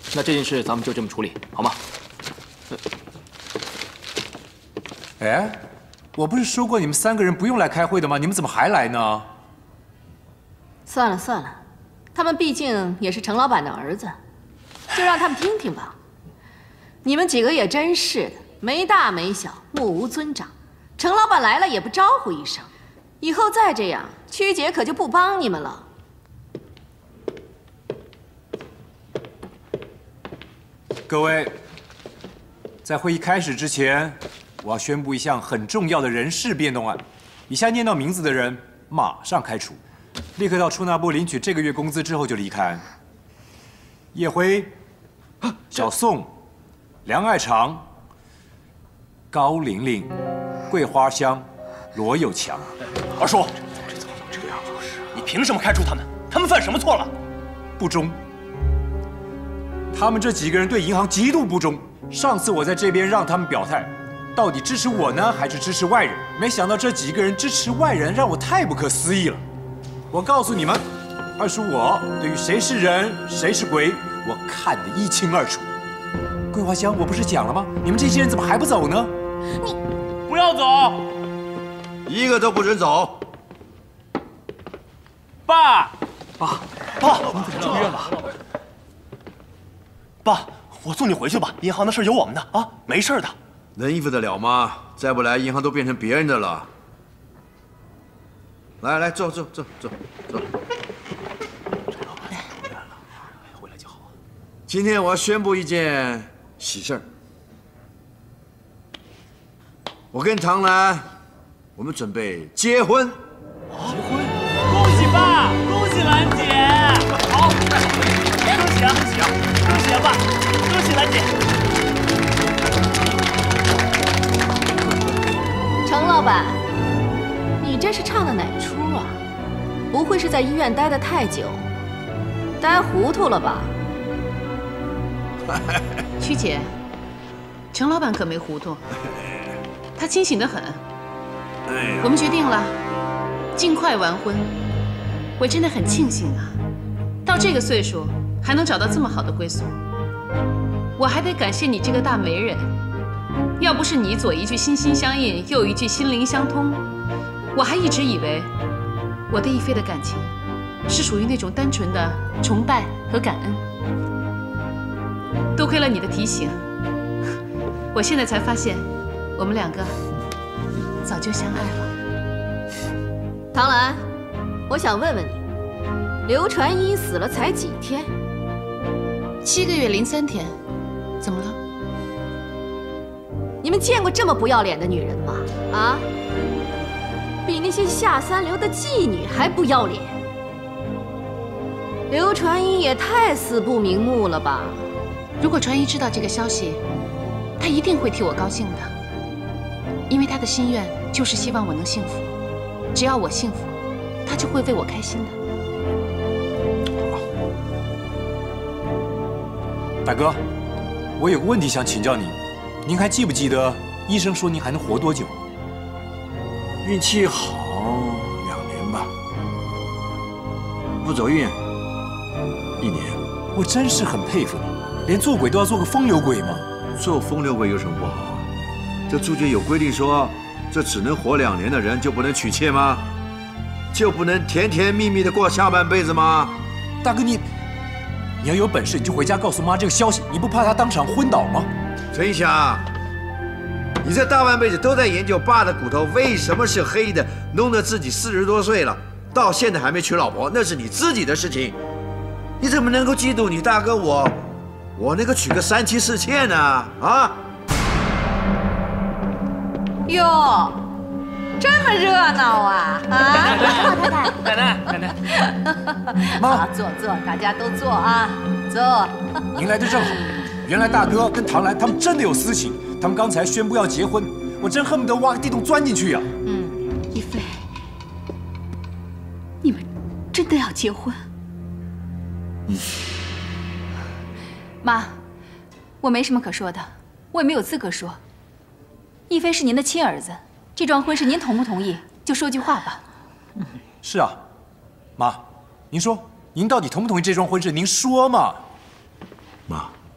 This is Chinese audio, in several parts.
那这件事咱们就这么处理，好吗？ 哎，我不是说过你们3个人不用来开会的吗？你们怎么还来呢？ 算了算了，他们毕竟也是程老板的儿子，就让他们听听吧。你们几个也真是的，没大没小，目无尊长。程老板来了也不招呼一声，以后再这样，曲姐可就不帮你们了。 各位，在会议开始之前，我要宣布一项很重要的人事变动案。以下念到名字的人马上开除，立刻到出纳部领取这个月工资之后就离开。叶辉、小宋、梁爱长、高玲玲、桂花香、罗有强。 二叔，你凭什么开除他们？他们犯什么错了？ 不忠。他们这几个人对银行极度不忠。上次我在这边让他们表态，到底支持我呢，还是支持外人？没想到这几个人支持外人，让我太不可思议了。我告诉你们，二叔我对于谁是人，谁是鬼，我看得一清二楚。桂花香，我不是讲了吗？你们这些人怎么还不走呢？ 你不要走， 一个都不准走。 爸，你怎么住院了？爸，我送你回去吧，银行的事有我们的啊，没事的。 能应付得了吗？再不来，银行都变成别人的了。来，坐。 回来就好啊。 今天我要宣布一件喜事儿。我跟唐兰，我们准备结婚。 结婚？恭喜爸，恭喜兰姐！好，恭喜啊！恭喜啊爸！恭喜兰姐！ 程老板，你这是唱的哪出啊？不会是在医院待得太久，待糊涂了吧？ 曲姐，程老板可没糊涂，他清醒得很。我们决定了，尽快完婚。我真的很庆幸啊，到这个岁数还能找到这么好的归宿。我还得感谢你这个大媒人，要不是你左一句心心相印，右一句心灵相通，我还一直以为我对亦菲的感情是属于那种单纯的崇拜和感恩。多亏了你的提醒，我现在才发现，我们2个早就相爱了。 唐兰，我想问问你，刘传一死了才几天 ？7个月零3天，怎么了？ 你们见过这么不要脸的女人吗？啊，比那些下三流的妓女还不要脸。刘传一也太死不瞑目了吧！ 如果传一知道这个消息，他一定会替我高兴的，因为他的心愿就是希望我能幸福。只要我幸福，他就会为我开心的。 大哥，我有个问题想请教您，您还记不记得医生说您还能活多久？ 运气好2年吧，不走运1年。 我真是很佩服你，连做鬼都要做个风流鬼吗？ 做风流鬼有什么不好啊？这朱家有规定说，这只能活2年的人就不能娶妾吗？就不能甜甜蜜蜜的过下半辈子吗？ 大哥，你要有本事，你就回家告诉妈这个消息，你不怕她当场昏倒吗？ 陈霞，你这大半辈子都在研究爸的骨头为什么是黑的，弄得自己40多岁了，到现在还没娶老婆，那是你自己的事情。你怎么能够嫉妒你大哥我那个娶个3妻4妾呢？啊？ 哟，这么热闹啊！啊， 奶奶， 妈，坐，大家都坐啊，坐。 您来的正好，原来大哥跟唐兰他们真的有私情，他们刚才宣布要结婚，我真恨不得挖个地洞钻进去呀！ 亦菲，你们真的要结婚？ 妈，我没什么可说的，我也没有资格说。亦菲是您的亲儿子，这桩婚事您同不同意？就说句话吧。 是啊，妈，您说您到底同不同意这桩婚事？您说嘛。 妈，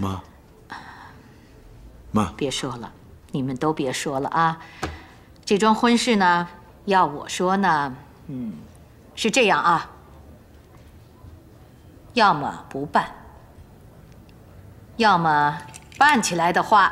妈， 别说了，你们都别说了啊！这桩婚事呢，要我说呢，是这样啊，要么不办，要么办起来的话，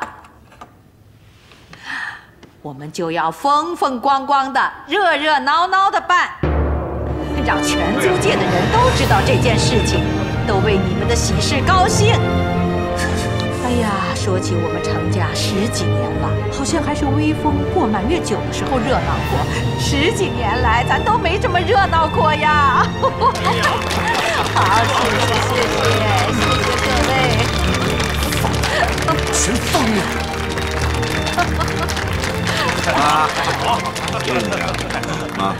我们就要风风光光的、热热闹闹的办，让全租界的人都知道这件事情，都为你们的喜事高兴。哎呀，说起我们程家10几年了，好像还是微风过满月酒的时候热闹过。10几年来，咱都没这么热闹过呀！好，谢谢各位， 全放你！ 妈，妈。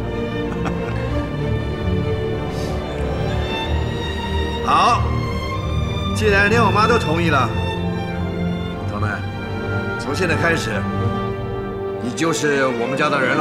好，既然连我妈都同意了，唐南，从现在开始，你就是我们家的人了。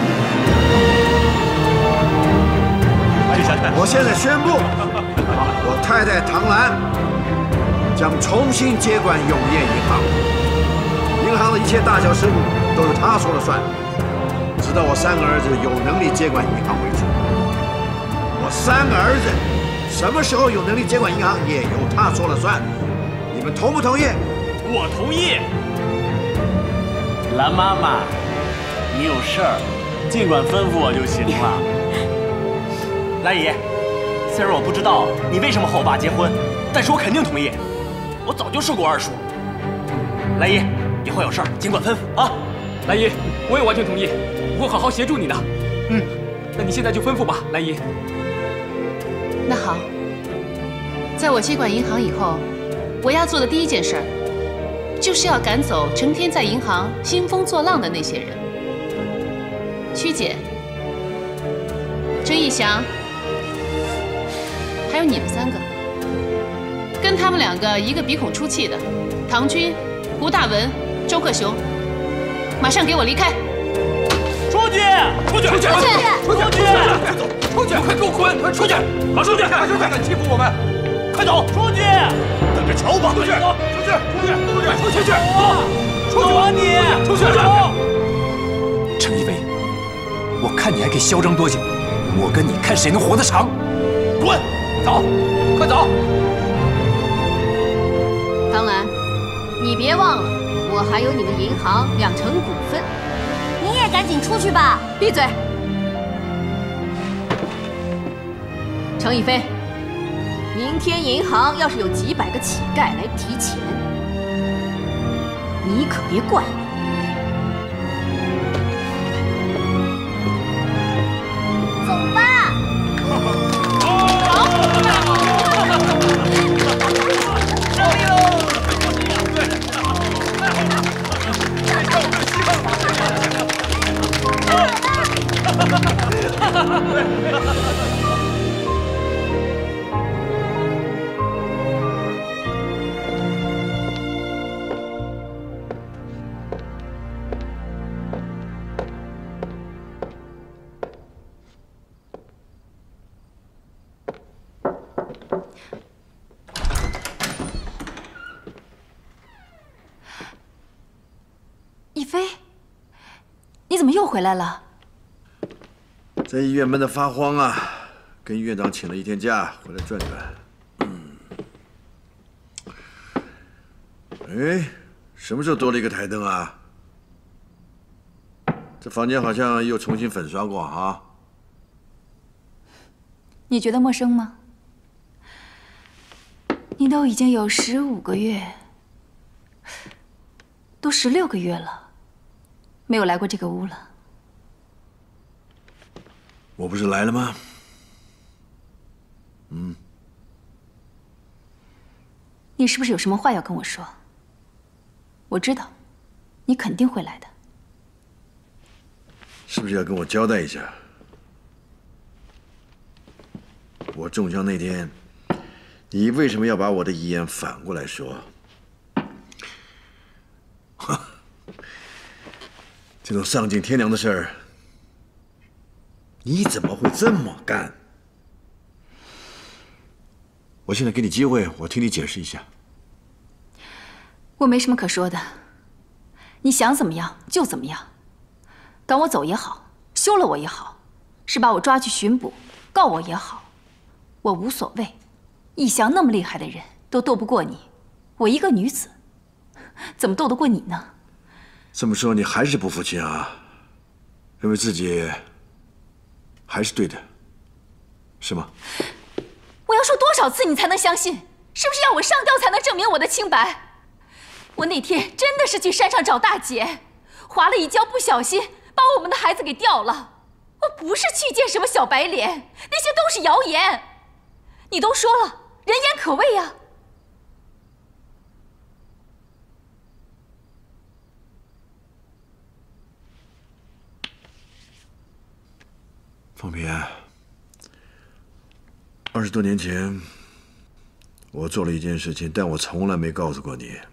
我现在宣布，我太太唐兰将重新接管永业银行，银行的一切大小事务都由她说了算，直到我3个儿子有能力接管银行为止。我3个儿子什么时候有能力接管银行，也由他说了算。你们同不同意？ 我同意。蓝妈妈，你有事儿尽管吩咐我就行了。 兰姨，虽然我不知道你为什么和我爸结婚，但是我肯定同意。我早就受过2叔。兰姨，以后有事儿尽管吩咐啊。 兰姨，我也完全同意，我会好好协助你的。那你现在就吩咐吧，兰姨。 那好，在我接管银行以后，我要做的第一件事儿，就是要赶走成天在银行兴风作浪的那些人。曲姐、郑义祥，还有你们3个，跟他们2个一个鼻孔出气的，唐军、胡大文、周克雄，马上给我离开！ 出去！出去！出去！出去！ 出去！快给我滚！快出去！ 马出去！ 快出去！敢欺负我们！ 快走！出去！ 等着瞧吧！ 出去！出去！出去！出去！ 出去！你！ 出去！ 程一飞，我看你还可以嚣张多久？我跟你看谁能活得长！ 滚！走！快走！ 唐兰，你别忘了，我还有你们银行2成股份。 你也赶紧出去吧！ 闭嘴！程一飞，明天银行要是有几百个乞丐来提钱，你可别怪我。 走吧。 一飞，你怎么又回来了？ 在医院闷得发慌啊，跟院长请了1天假，回来转转。哎，什么时候多了一个台灯啊？这房间好像又重新粉刷过啊。 你觉得陌生吗？你都已经有15个月，都16个月了，没有来过这个屋了。 我不是来了吗？ 你是不是有什么话要跟我说？我知道，你肯定会来的。 是不是要跟我交代一下？我中枪那天，你为什么要把我的遗言反过来说？这种丧尽天良的事儿，你怎么会这么干？我现在给你机会，我听你解释一下。 我没什么可说的，你想怎么样就怎么样，赶我走也好，休了我也好，是把我抓去巡捕，告我也好，我无所谓。义祥那么厉害的人都斗不过你，我一个女子，怎么斗得过你呢？ 这么说你还是不服气啊？认为自己还是对的，是吗？ 我要说多少次你才能相信？是不是要我上吊才能证明我的清白？我那天真的是去山上找大姐，滑了一跤，不小心把我们的孩子给掉了。我不是去见什么小白脸，那些都是谣言。你都说了，人言可畏呀。 方平，20多年前，我做了一件事情，但我从来没告诉过你。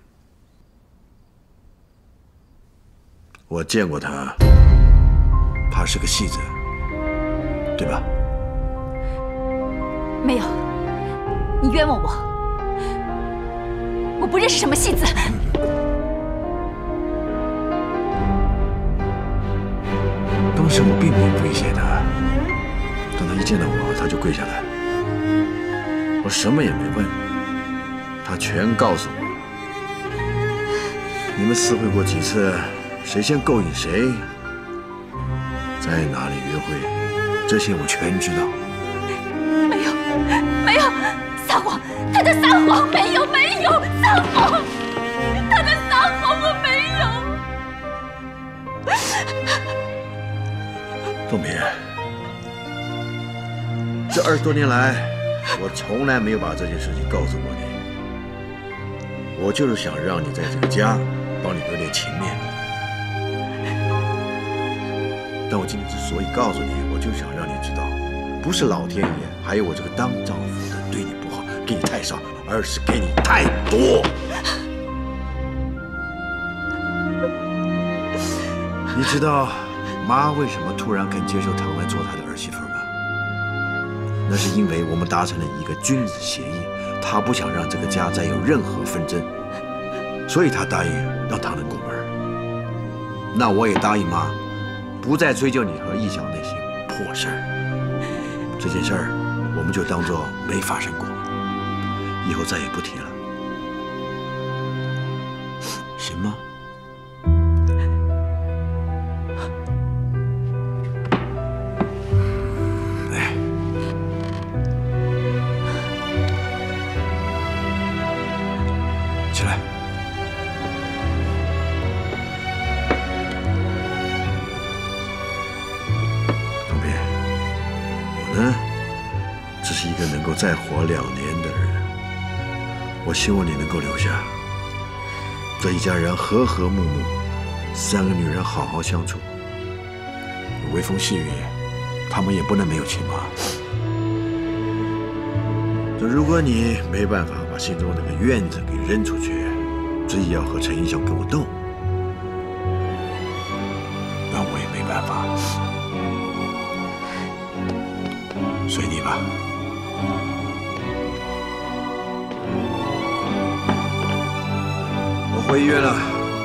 我见过他，他是个戏子，对吧？ 没有，你冤枉我，我不认识什么戏子。 当时我并没有威胁他，但他一见到我，他就跪下来。我什么也没问，他全告诉我。你们私会过几次，谁先勾引谁，在哪里约会，这些我全知道。 没有，没有，撒谎，他在撒谎，没有，没有，撒谎，他在撒谎，我没有。 凤平，这20多年来，我从来没有把这件事情告诉过你。我就是想让你在这个家帮你留点情面。但我今天之所以告诉你，我就想让你知道，不是老天爷还有我这个当丈夫的对你不好，给你太少，而是给你太多。你知道妈为什么突然肯接受唐兰做她的儿媳妇吗？那是因为我们达成了一个君子协议，她不想让这个家再有任何纷争，所以她答应让唐兰过门。那我也答应妈，不再追究你和义祥那些破事儿。这件事儿我们就当作没发生过，以后再也不提了，行吗？起来。方平，我呢，只是一个能够再活2年的人。我希望你能够留下，这一家人和和睦睦，3个女人好好相处。微风细雨，他们也不能没有亲妈。如果你没办法把心中那个怨子给扔出去，执意要和陈义祥跟我斗，那我也没办法，随你吧。我回医院了。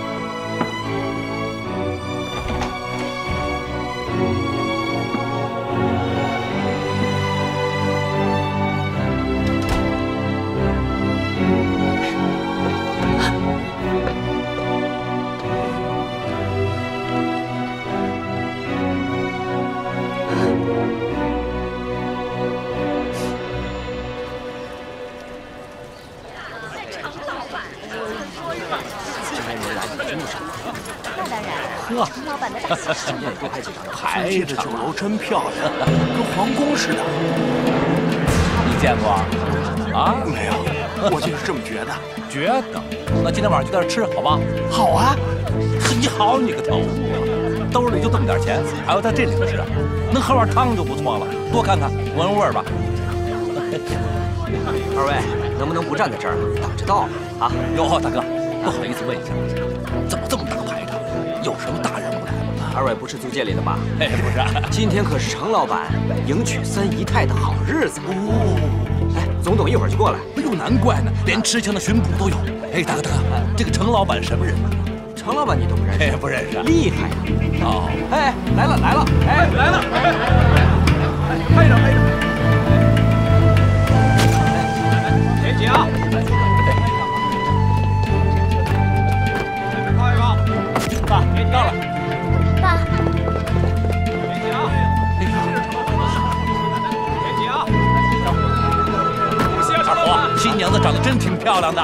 呵，老板的大喜事， 排着酒楼真漂亮，跟皇宫似的。 你见过？啊？ 没有，我就是这么觉得。 觉得？那今天晚上就在这吃，好吧？ 好啊！ 你好你个头啊！兜里就这么点钱，还要在这里吃啊？能喝碗汤就不错了，多看看，闻闻味儿吧。 二位能不能不站在这儿，等着到了啊？ 哟，大哥，不好意思问一下，怎么这么大个排场？有什么大人物来了？ 二位不是租界里的吧？ 哎，不是， 今天可是程老板迎娶3姨太的好日子。哦，哎，总董一会儿就过来。 哎呦，难怪呢，连吃香的巡捕都有。 哎，大哥，这个程老板什么人啊？ 程老板你都不认识？ 不认识。 厉害呀！ 哦， 哎，来了，哎， 来了， 拍着。 别急啊！靠一靠，爸，别到了。 爸， 别急啊！别急啊！二虎，新娘子长得真挺漂亮的。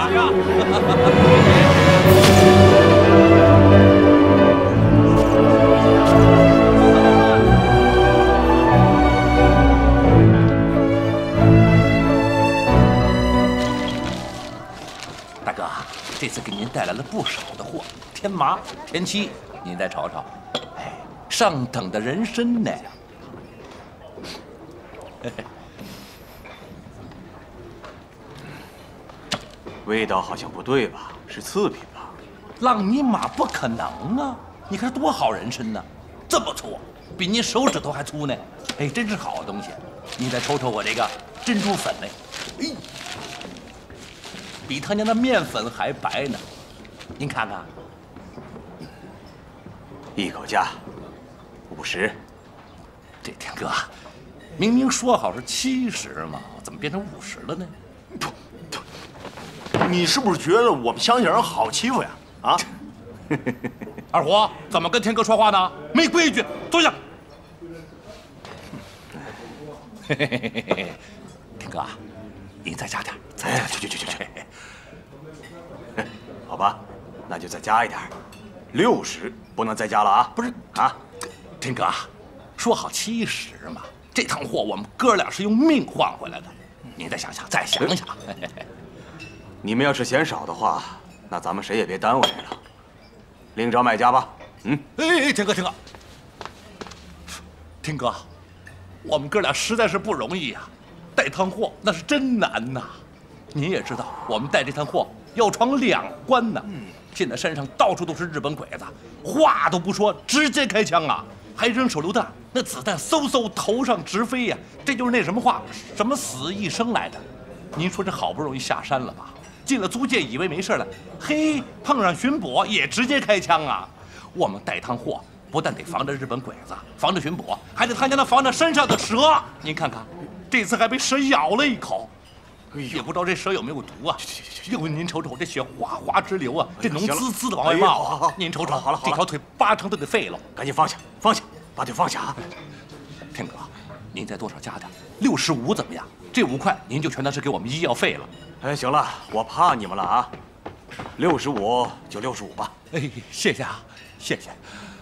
大哥，这次给您带来了不少的货，天麻、田七，您再瞅瞅，哎，上等的人参呢。 味道好像不对吧？是次品吧？ 浪尼玛不可能啊！你看多好人参呢，这么粗，比您手指头还粗呢。哎，真是好东西。你再瞅瞅我这个珍珠粉嘞，哎，比他娘的面粉还白呢。您看看， 一口价50。 这天哥，明明说好是70嘛，怎么变成50了呢？ 你是不是觉得我们乡下人好欺负呀？啊！ 二虎，怎么跟天哥说话呢？没规矩，坐下。天哥，你再加点， 哎，去。好吧，那就再加一点，60，不能再加了啊！ 不是啊， 天哥，说好70嘛，这趟货我们哥俩是用命换回来的，你再想想。 你们要是嫌少的话，那咱们谁也别耽误谁了，另找买家吧。 哎，天哥，我们哥俩实在是不容易啊，带趟货那是真难呐。您也知道，我们带这趟货要闯2关呢。现在山上到处都是日本鬼子，话都不说，直接开枪啊，还扔手榴弹，那子弹嗖头上直飞呀。这就是那什么话，什么死一生来的。您说这好不容易下山了吧？进了租界，以为没事了，嘿，碰上巡捕也直接开枪啊！我们带趟货，不但得防着日本鬼子，防着巡捕，还得他家那防着山上的蛇。您看看，这次还被蛇咬了一口，也不知道这蛇有没有毒啊！哟，您瞅瞅，这血哗直流啊，这脓滋的往外冒啊！您瞅瞅， 好了， 这条腿8成都得废了。 赶紧放下，把腿放下啊！ 天哥，您再多少加点，65怎么样？这5块您就全当是给我们医药费了。 哎，行了，我怕你们了啊，65就65吧。 哎，谢谢啊，谢谢。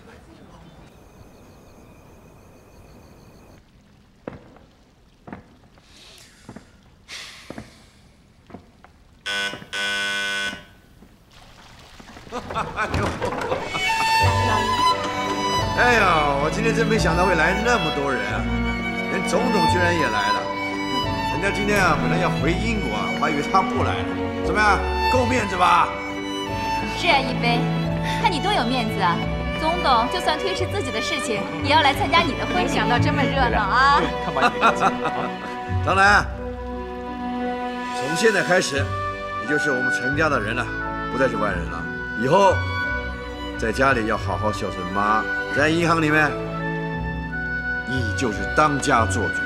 哎呀，我今天真没想到会来那么多人啊，连总统居然也来了。人家今天啊，本来要回英国啊，我还以为他不来了。怎么样，够面子吧？ 是啊，一飞，看你多有面子啊！总统就算推迟自己的事情，也要来参加你的婚礼。 没想到这么热闹啊！ 看把你给当然，从现在开始，你就是我们程家的人了，不再是外人了。以后在家里要好好孝顺妈，在银行里面，你就是当家做主的。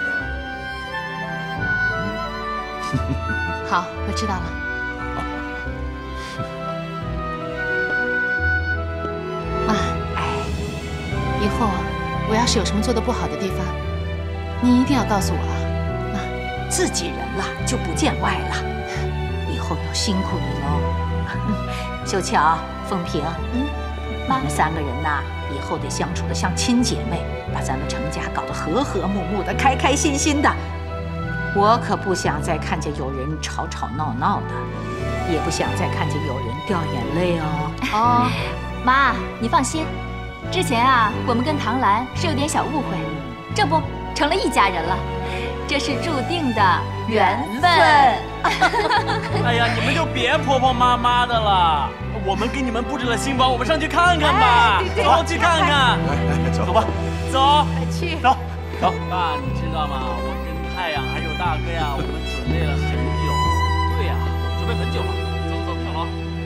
好，我知道了。妈，以后我要是有什么做的不好的地方，你一定要告诉我啊。 妈，自己人了就不见外了，以后要辛苦你喽。秀巧、凤萍，你们3个人呐，以后得相处的像亲姐妹，把咱们程家搞得和和睦睦的，开开心心的。我可不想再看见有人吵吵闹闹的，也不想再看见有人掉眼泪哦。 妈，你放心，之前啊，我们跟唐兰是有点小误会，这不成了一家人了，这是注定的缘分。 哎呀，你们就别婆婆妈妈的了，我们给你们布置了新房，我们上去看看吧。走，去看看。 走吧， 走， 去， 走。爸，你知道吗？我跟太阳还有大哥呀，我们准备了很久。对呀，准备很久了。走，跳楼。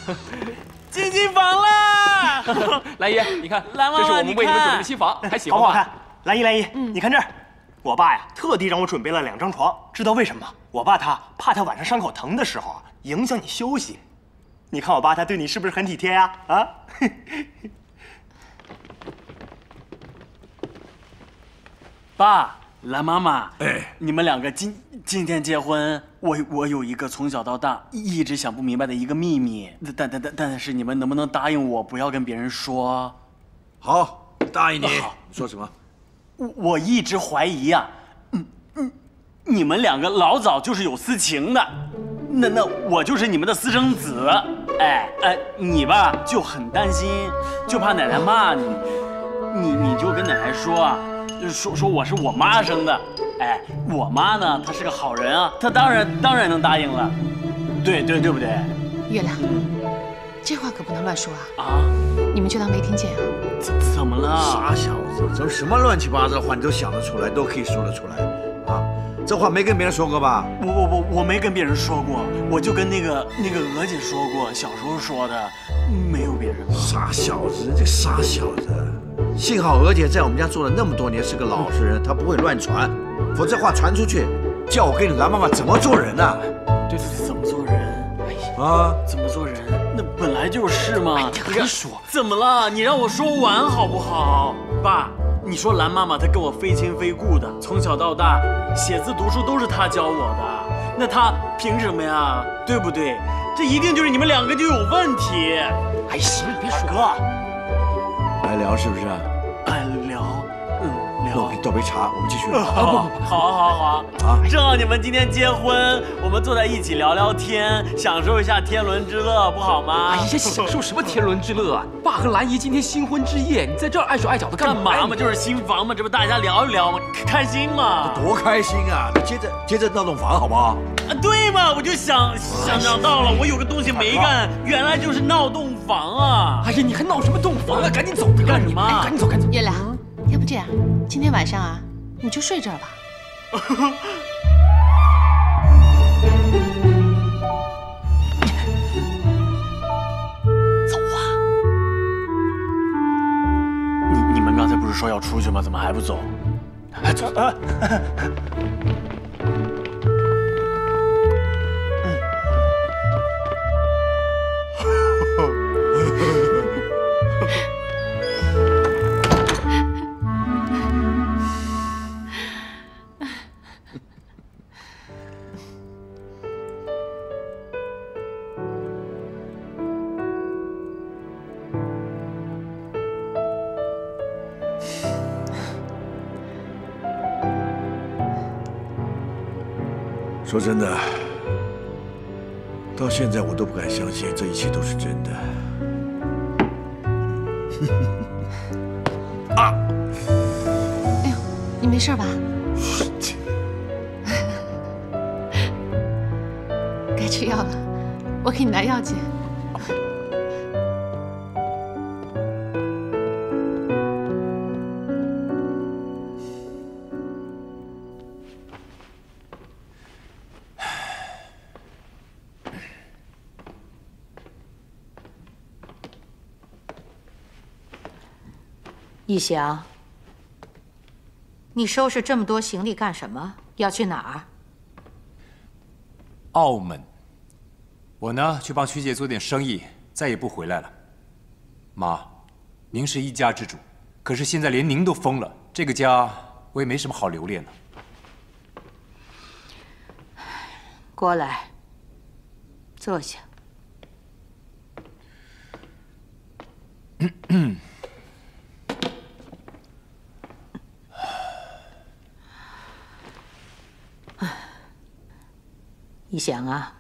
进新房啦！ 来爷，你看， 蓝妈妈， 这是我们为你们准备的新房，还喜欢吗？ 好不好看？来姨，你看这儿，我爸呀特地让我准备了2张床，知道为什么吗？我爸他怕他晚上伤口疼的时候啊，影响你休息。你看我爸他对你是不是很体贴呀？啊？ 爸，蓝妈妈，你们2个今天结婚，我有一个从小到大一直想不明白的一个秘密，但是你们能不能答应我，不要跟别人说？ 好，答应你。你说什么？ 我一直怀疑啊，你们2个老早就是有私情的，那我就是你们的私生子，你吧就很担心，就怕奶奶骂你，你就跟奶奶说啊。说我是我妈生的，我妈呢，她是个好人啊，她当然能答应了，对不对？ 月亮，这话可不能乱说啊！ 啊， 你们就当没听见啊？ 怎么了？ 傻小子，这什么乱七八糟的话你都想得出来，都可以说得出来啊！这话没跟别人说过吧？ 我没跟别人说过，我就跟那个娥姐说过，小时候说的，没有别人。 傻小子，这个傻小子。幸好娥姐在我们家做了那么多年，是个老实人，她不会乱传，否则话传出去，叫我跟你蓝妈妈怎么做人呢？ 对，怎么做人？啊，怎么做人？那本来就是嘛。你敢说？怎么了？你让我说完好不好？爸，你说蓝妈妈她跟我非亲非故的，从小到大写字读书都是她教我的，那她凭什么呀？对不对？这一定就是你们2个就有问题。 哎，行，你别说。 哥。 来聊是不是？ 聊。 那我给你倒杯茶，我们继续聊。 好。正好你们今天结婚，我们坐在一起聊聊天，享受一下天伦之乐，不好吗？ 哎呀，享受什么天伦之乐啊！爸和兰姨今天新婚之夜，你在这儿碍手碍脚的干嘛嘛？就是新房嘛，这不大家聊一聊嘛，开心嘛。 多开心啊！那接着闹洞房好不好？ 对嘛，我就想到了，我有个东西没干，原来就是闹洞房啊！ 哎呀，你还闹什么洞房啊？赶紧走！ 干什么？ 赶紧走！ 月亮，要不这样，今天晚上啊，你就睡这儿吧。 走啊！你们刚才不是说要出去吗？怎么还不走？走！ 说真的，到现在我都不敢相信这一切都是真的。 啊！哎呦，你没事吧？该吃药了，我给你拿药去。 一翔，你收拾这么多行李干什么？要去哪儿？ 澳门。我呢，去帮曲姐做点生意，再也不回来了。妈，您是一家之主，可是现在连您都疯了，这个家我也没什么好留恋的。 过来，坐下。一翔啊，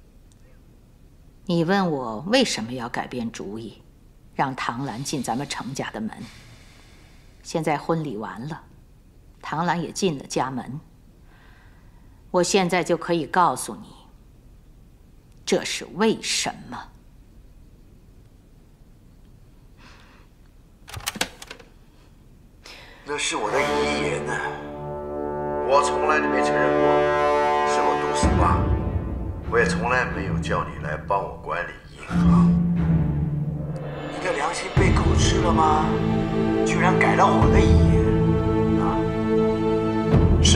你问我为什么要改变主意，让唐兰进咱们程家的门。现在婚礼完了，唐兰也进了家门，我现在就可以告诉你，这是为什么。 那是我的遗言呢，我从来都没承认过是我毒死爸。我也从来没有叫你来帮我管理银行。 心被狗吃了吗？居然改了我的遗言啊！ 是，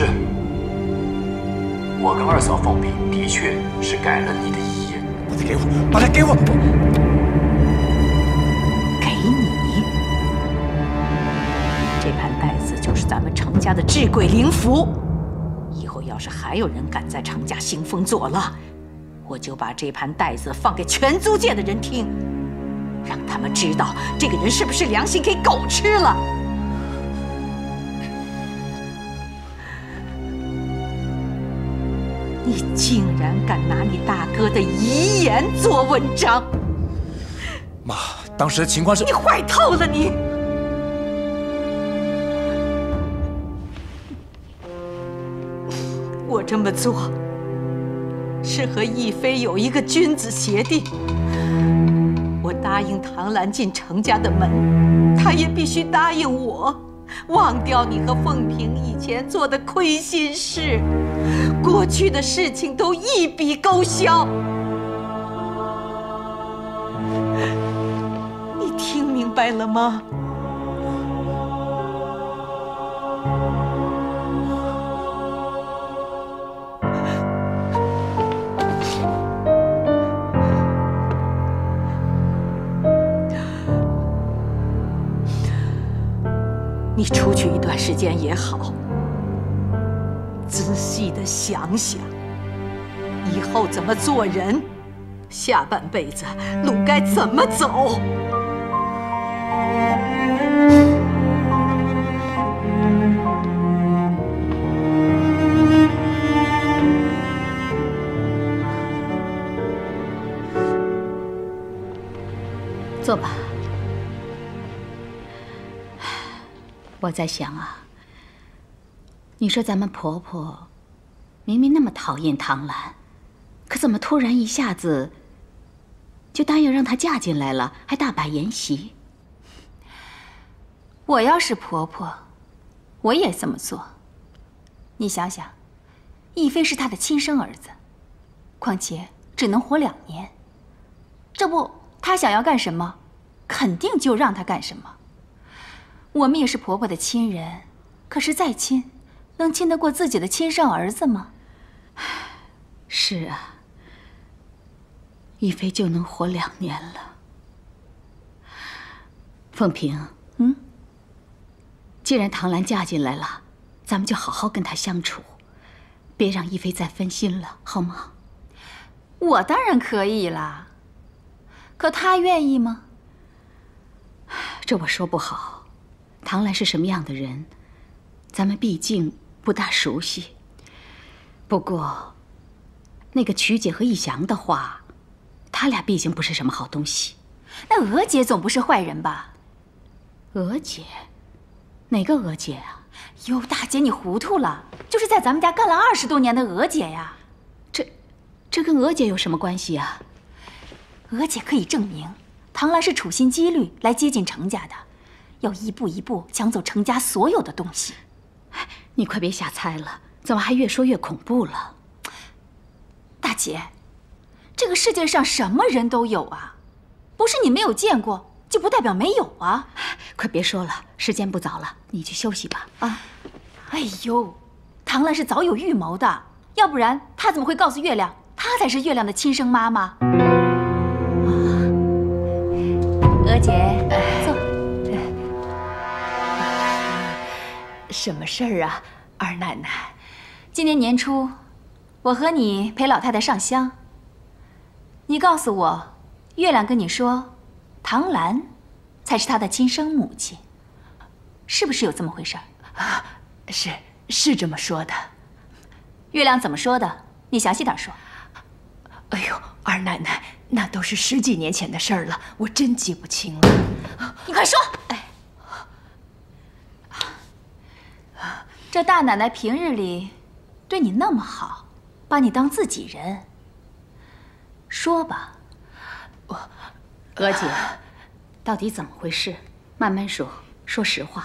我跟二嫂凤萍的确是改了你的遗言。把它给我，把它给我！ 给你，这盘带子就是咱们程家的至贵灵符。以后要是还有人敢在程家兴风作浪，我就把这盘带子放给全租界的人听，让他们知道这个人是不是良心给狗吃了。你竟然敢拿你大哥的遗言做文章！ 妈，当时的情况是…… 你坏透了你！我这么做是和逸飞有一个君子协定。我答应唐兰进程家的门，他也必须答应我，忘掉你和凤萍以前做的亏心事，过去的事情都一笔勾销。你听明白了吗？你出去一段时间也好，仔细的想想，以后怎么做人，下半辈子路该怎么走。 坐吧。我在想啊，你说咱们婆婆明明那么讨厌唐兰，可怎么突然一下子就答应让她嫁进来了，还大摆筵席？ 我要是婆婆，我也这么做。你想想，逸飞是她的亲生儿子，况且只能活2年，这不，她想要干什么，肯定就让她干什么。我们也是婆婆的亲人，可是再亲，能亲得过自己的亲生儿子吗？ 是啊，逸飞就能活2年了。凤萍，既然唐兰嫁进来了，咱们就好好跟她相处，别让逸飞再分心了，好吗？ 我当然可以啦，可她愿意吗？ 这我说不好。唐兰是什么样的人，咱们毕竟不大熟悉。不过，那个曲姐和逸翔的话，他俩毕竟不是什么好东西。 那娥姐总不是坏人吧？ 娥姐？哪个娥姐啊？ 哟，大姐你糊涂了，就是在咱们家干了20多年的娥姐呀。 这跟娥姐有什么关系啊？ 娥姐可以证明，唐兰是处心积虑来接近程家的。要一步一步抢走程家所有的东西。 你快别瞎猜了，怎么还越说越恐怖了？ 大姐，这个世界上什么人都有啊，不是你没有见过，就不代表没有啊。 快别说了，时间不早了，你去休息吧。啊， 哎呦，唐兰是早有预谋的，要不然她怎么会告诉月亮，她才是月亮的亲生妈妈？娥姐，坐。 什么事儿啊，二奶奶？ 今年年初，我和你陪老太太上香。你告诉我，月亮跟你说，唐兰才是她的亲生母亲，是不是有这么回事儿？ 啊，是这么说的。 月亮怎么说的？你详细点说。 哎呦，二奶奶，那都是10几年前的事儿了，我真记不清了。 你快说！哎。这大奶奶平日里对你那么好，把你当自己人。说吧， 娥姐，到底怎么回事？慢慢说，说实话。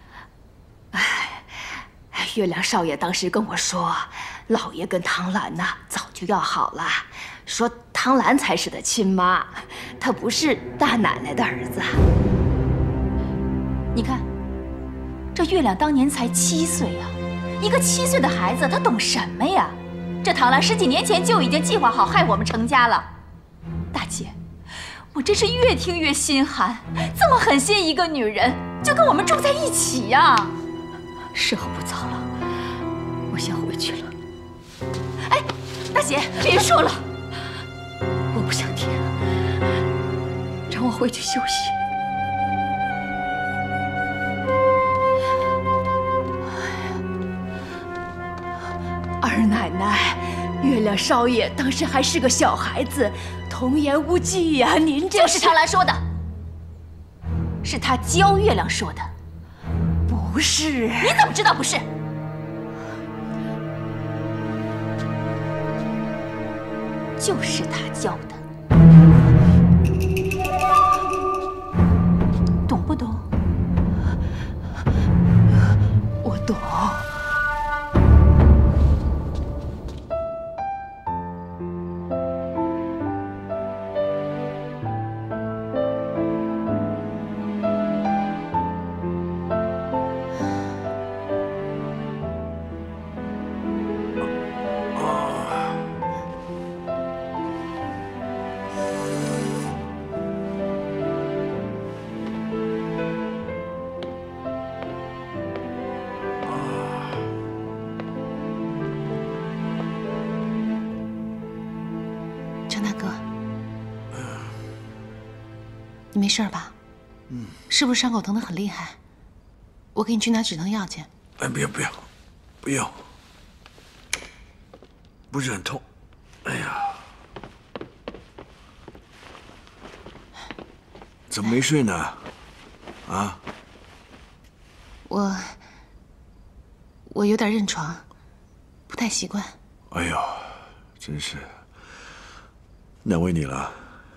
月亮少爷当时跟我说，老爷跟唐兰呐早就要好了，说唐汤兰才是他亲妈，他不是大奶奶的儿子。 你看，这月亮当年才7岁呀，一个7岁的孩子，他懂什么呀？这唐兰10几年前就已经计划好害我们程家了。大姐，我真是越听越心寒，这么狠心一个女人，就跟我们住在一起呀！ 时候不早了，我先回去了。 哎，大姐，别说了， 我不想听，让我回去休息。二奶奶，月亮少爷当时还是个小孩子，童言无忌呀！您这就是唐兰说的，是他教月亮说的， 不是？ 你怎么知道不是？就是他教的，懂不懂？ 我懂。 你没事吧？是不是伤口疼得很厉害？我给你去拿止疼药去。 哎，不要，不要，不是很痛。哎呀，怎么没睡呢？啊？ 我有点认床，不太习惯。 哎呦，真是难为你了。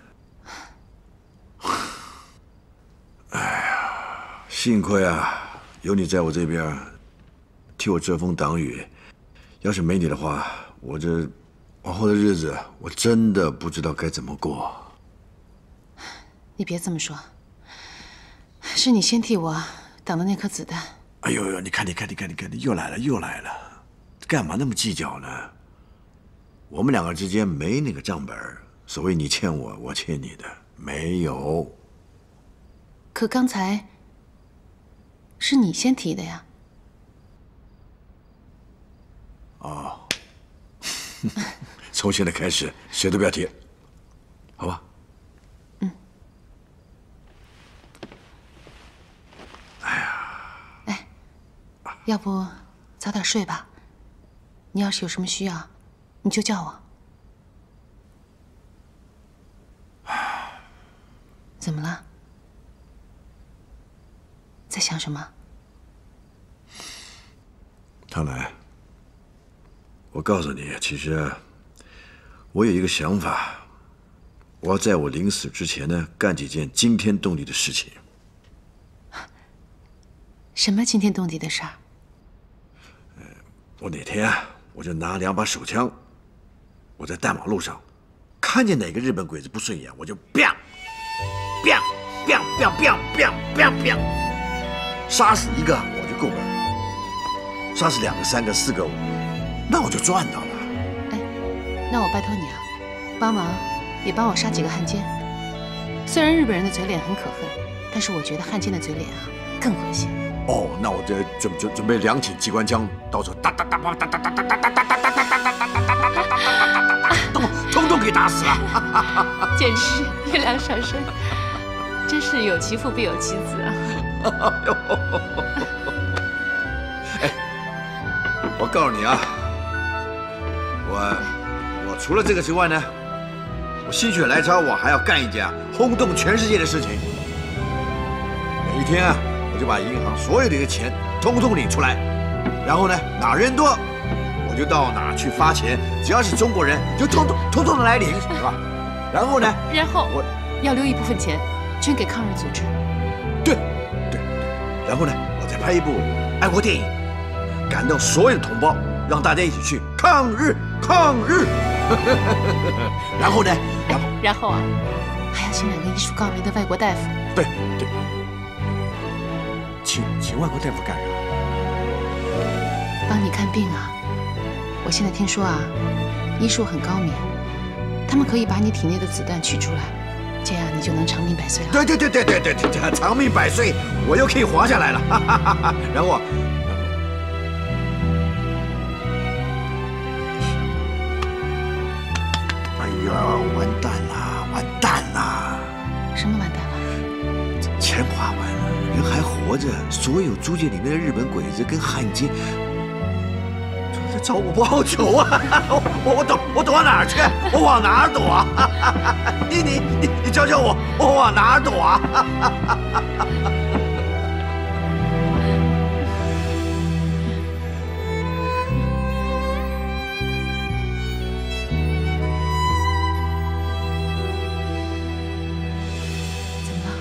哎呀，幸亏啊，有你在我这边，替我遮风挡雨。要是没你的话，我这往后的日子，我真的不知道该怎么过。 你别这么说，是你先替我挡的那颗子弹。 哎呦，你看，又来了，干嘛那么计较呢？我们两个之间没那个账本，所谓你欠我，我欠你的，没有。 可刚才是你先提的呀。 哦，从现在开始，谁都不要提，好吧？ 嗯。要不早点睡吧。你要是有什么需要，你就叫我。怎么了？在想什么？ 唐兰，我告诉你，其实我有一个想法，我要在我临死之前呢，干几件惊天动地的事情。 什么惊天动地的事儿？ 我哪天啊，我就拿2把手枪，我在大马路上看见哪个日本鬼子不顺眼，我就 biang biang biang biang biang biang biang biang， 杀死一个我就够本，杀死2个、3个、4个，那我就赚到了。 哎，那我拜托你啊，帮忙也帮我杀几个汉奸。虽然日本人的嘴脸很可恨，但是我觉得汉奸的嘴脸啊更恶心。 哦，那我得准备2挺机关枪，到时候哒哒哒哒哒哒哒哒哒哒哒哒哒哒，通通给打死了。 简直是月亮上升，真是有其父必有其子啊！ 哎，我告诉你啊，我除了这个之外呢，我心血来潮，我还要干一件轰动全世界的事情。每一天啊，我就把银行所有的一个钱通通领出来，然后呢，哪人多，我就到哪去发钱，只要是中国人，就通通的来领，是吧？然后呢？ 然后我要留一部分钱捐给抗日组织。 对。然后呢，我再拍一部爱国电影，感动所有的同胞，让大家一起去抗日。 然后呢？ 然后啊，还要请2个医术高明的外国大夫。 对，请外国大夫干啥？ 帮你看病啊。我现在听说啊，医术很高明，他们可以把你体内的子弹取出来，这样你就能长命百岁了。 对，长命百岁，我又可以活下来了。然后，哎呀，完蛋啦！ 什么完蛋了？ 钱花完了，人还活着，所有租界里面的日本鬼子跟汉奸。找我报仇啊！我躲哪儿去？我往哪儿躲啊？你教教我往哪儿躲啊？ 怎么了？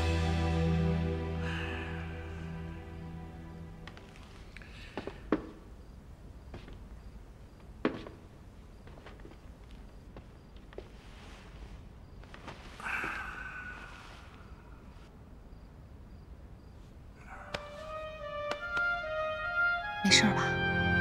没事吧？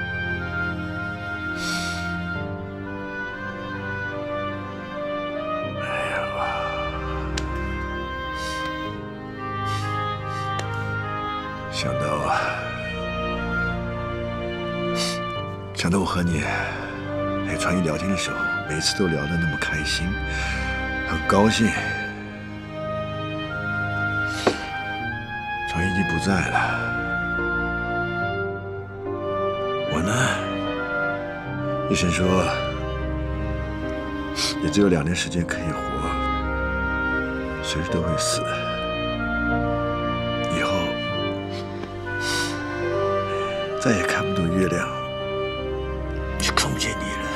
想到我和你传语聊天的时候，每次都聊得那么开心，很高兴。传语已经不在了，我呢，医生说也只有2年时间可以活，随时都会死。以后再也看不到月亮，也看不见你了。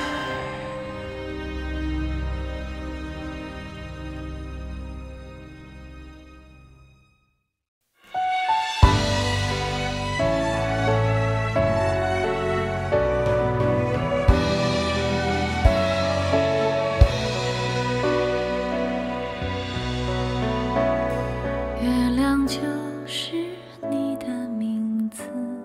月亮就是你的名字，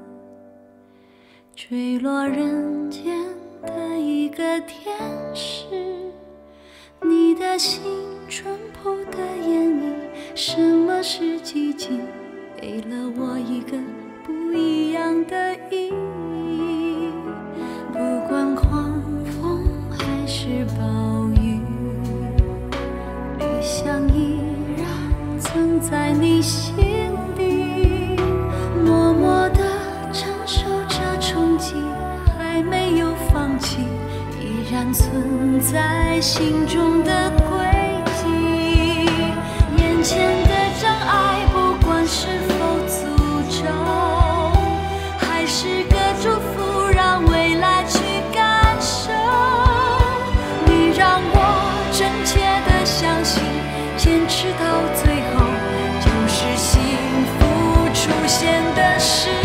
坠落人间的一个天使。你的心淳朴的演绎，什么是寂静，给了我一个不一样的意义。不管狂风还是暴雨，理想依然曾在你心底，默默地承受着冲击，还没有放弃，依然存在心中的轨迹。眼前的障碍，不管是否诅咒，还是个祝福，让未来去感受。你让我真切地相信，坚持到最后，就是幸福出现的时